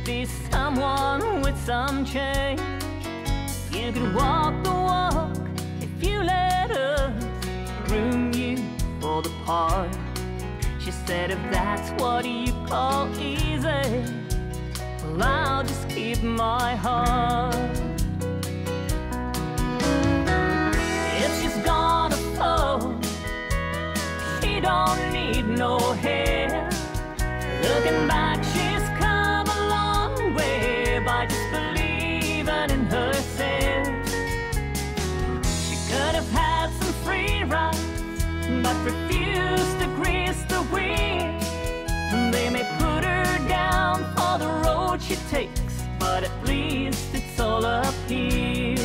be someone with some change. You could walk the walk if you let us groom you for the part. She said, if that's what you call easy, well, I'll just keep my heart. If she's gonna fall, she don't need no hair. Looking back, she's come a long way by just believing in herself. She could have had some free rides, but refused to grease the wheel. They may put her down for the road she takes, but at least it's all uphill.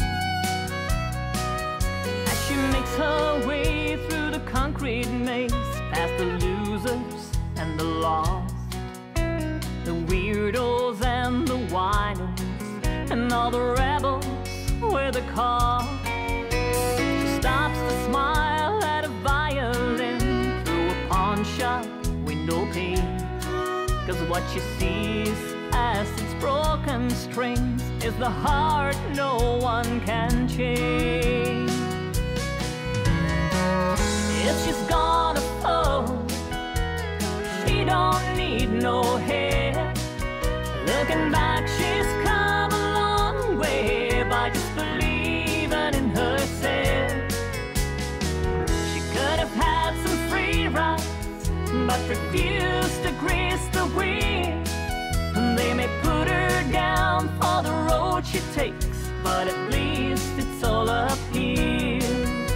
As she makes her way through the concrete maze, past the losers and the lost, the weirdos and the whiners, and all the rebels with a cause. She stops to smile at a violin through a pawn shop window pane, 'cause what she sees past its broken strings is the heart no one can change. If she's gonna fall, she don't need no hair. Looking back, she's come a long way by just believing in herself. She could have had some free rides, but refused to grease the wheel. They may put her down for the road she takes, but at least it's all uphill.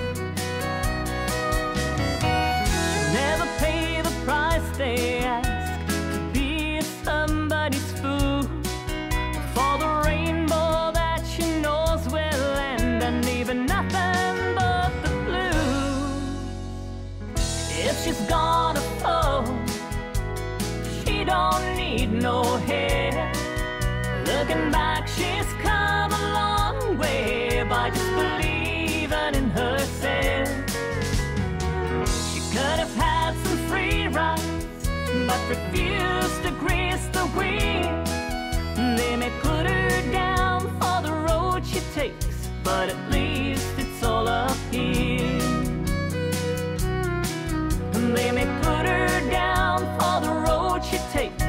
She'll never pay the price they ask to be somebody's fool, for the rainbow that she knows will end and even nothing but the blue. If she's gonna fall, she don't need no hair. Looking back, she's come a long way by just believing in herself. She could have had some free rides, but refused to grease the wheel. They may put her down for the road she takes, but at least it's all uphill. They may put her down for the road she takes,